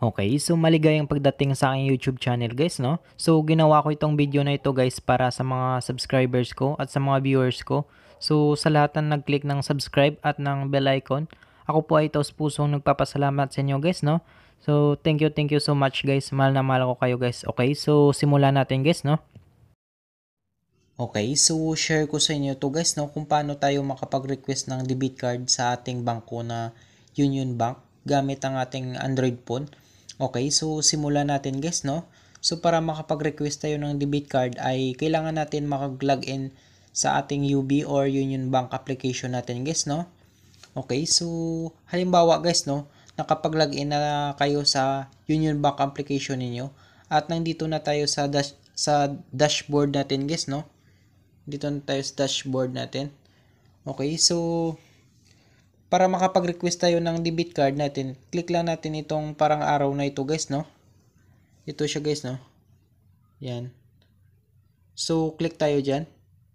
Okay, so maligayang pagdating sa aking YouTube channel guys, no? So ginawa ko itong video na ito guys para sa mga subscribers ko at sa mga viewers ko. So sa lahat na nag-click ng subscribe at ng bell icon, ako po ay taos pusong nagpapasalamat sa inyo guys, no? So thank you so much guys. Mahal na mahal ko kayo guys. Okay, so simulan natin guys, no? Okay, so share ko sa inyo to guys, no, kung paano tayo makapag-request ng debit card sa ating bangko na Union Bank gamit ang ating Android phone. Okay, so simulan natin guys, no. So para makapag-request tayo ng debit card ay kailangan natin makag-login sa ating UB or Union Bank application natin guys, no. Okay, so halimbawa guys, no, nakapag-login na kayo sa Union Bank application ninyo at nandito na tayo sa dashboard natin guys, no. Dito na tayo sa dashboard natin. Okay, so para makapag-request tayo ng debit card natin, click lang natin itong parang arrow na ito guys, no? Ito siya guys, no? Yan. So, click tayo dyan.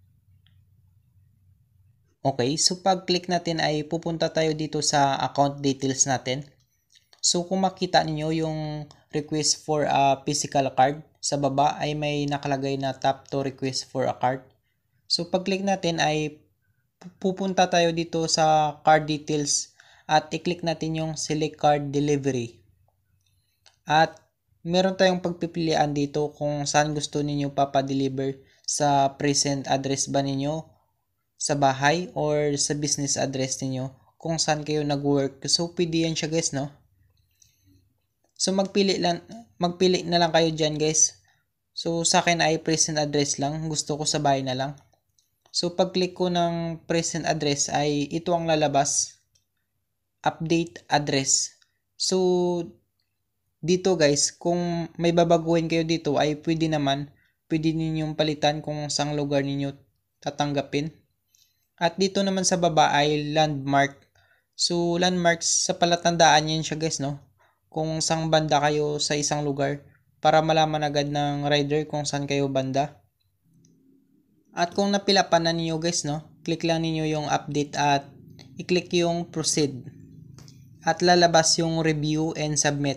Okay, so pag click natin ay pupunta tayo dito sa account details natin. So, kung makita niyo yung request for a physical card, sa baba ay may nakalagay na tap to request for a card. So, pag click natin ay pupunta tayo dito sa card details at i-click natin yung select card delivery. At meron tayong pagpipilian dito kung saan gusto ninyo papadeliver, sa present address ba ninyo sa bahay or sa business address ninyo kung saan kayo nag-work. So pwede yan siya guys, no? So magpili na lang kayo dyan guys. So sa akin ay present address lang, gusto ko sa bahay na lang. So pag click ko ng present address ay ito ang lalabas, update address. So dito guys, kung may babaguhin kayo dito ay pwede ninyong palitan kung saang lugar ninyo tatanggapin. At dito naman sa baba ay landmark. So landmarks, sa palatandaan yan siya guys, no? Kung saang banda kayo sa isang lugar para malaman agad ng rider kung saan kayo banda. At kung napila pa na ninyo guys, no, click lang ninyo yung update at i-click yung proceed. At lalabas yung review and submit.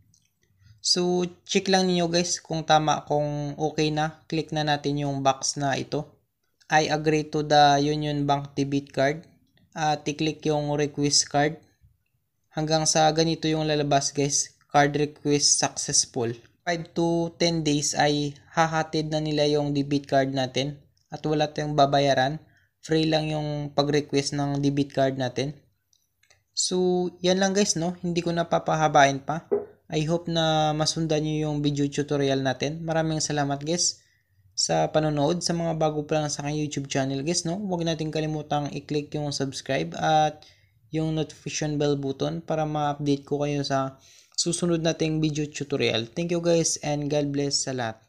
So, check lang ninyo guys kung tama, kung okay na. Click na natin yung box na ito. I agree to the Union Bank debit card. At i-click yung request card. Hanggang sa ganito yung lalabas guys. Card request successful. 5 to 10 days ay hahatid na nila yung debit card natin. At wala tayong babayaran. Free lang yung pag-request ng debit card natin. So, yan lang guys, no? Hindi ko napapahabain pa. I hope na masundan nyo yung video tutorial natin. Maraming salamat guys sa panonood. Sa mga bago pa lang sa aking YouTube channel guys, no? Huwag natin kalimutang i-click yung subscribe at yung notification bell button para ma-update ko kayo sa susunod nating video tutorial. Thank you guys and God bless sa lahat.